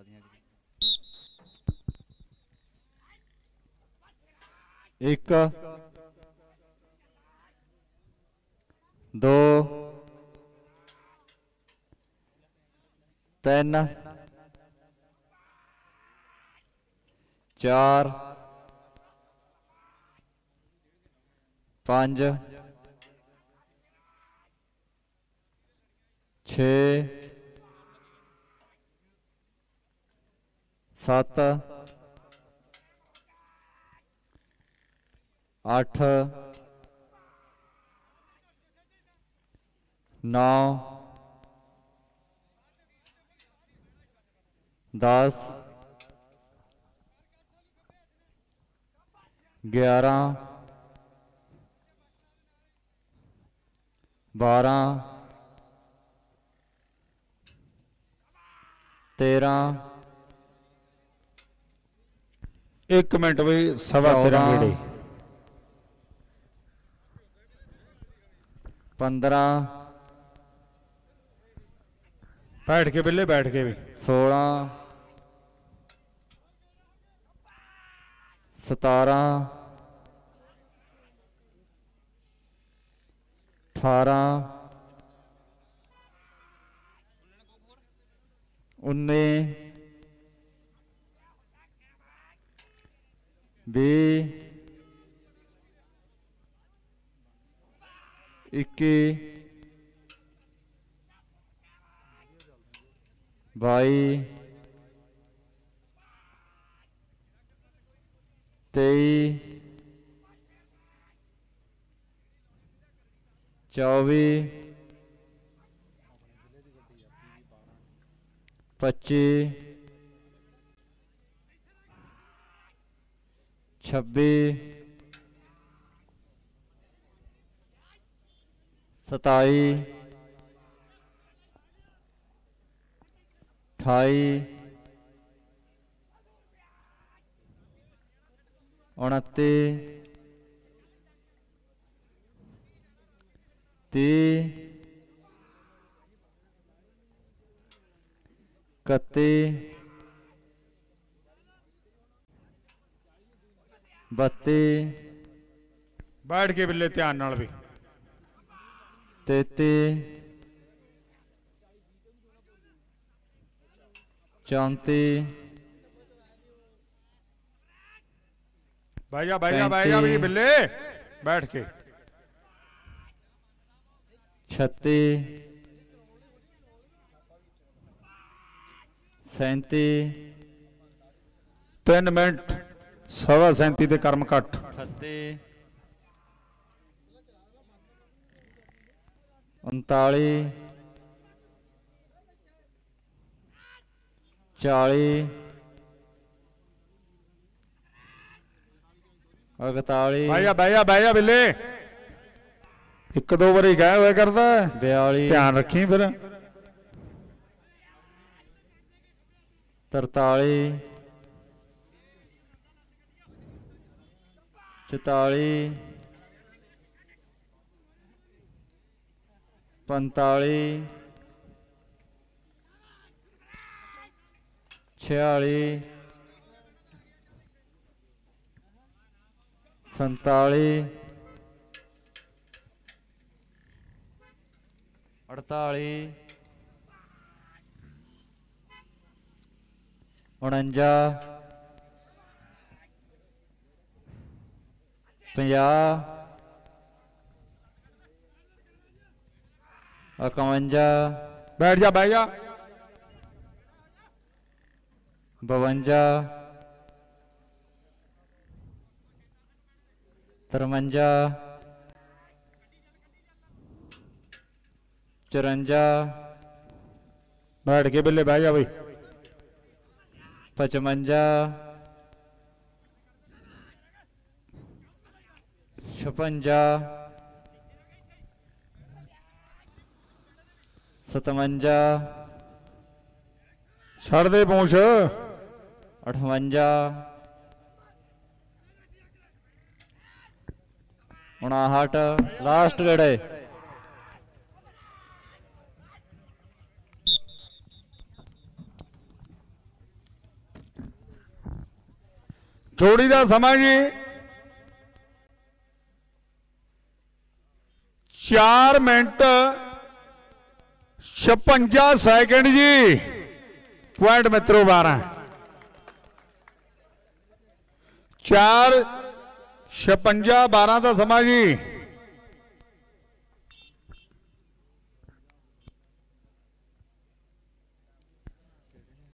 एक दो तीन चार पांच छे सत्त अठ नौ 10 11 12 13 एक मिनट भाई सवा 13 गेड़े 15 बैठ के बिल्ले बैठ के भी 16 17 18 19 20 21 22 23 24 25 26 27 28 29 30 31 32 बैठ के बिल्ले ध्यान नाल भी 33 34 भाई जा भी बिल्ले बैठ के 36 37 3 मिनट सवा 37 के कर्म घट 38 39 40 41 भाई जा बिल्ले एक दो बारी गए हुए करता है 42 ध्यान रखी फिर 43 44 45 46 47 48 49 50 51 बैठ जा 52 53 54 बैठ के बिल्ले बह जा भाई 55 56 57 छड़ दे पूछ 58 59 लास्ट गेड़े जोड़ी का समा जी 4 मिनट 56 सैकंड जी। पॉइंट मित्रों 12 4 56 12 का समा जी।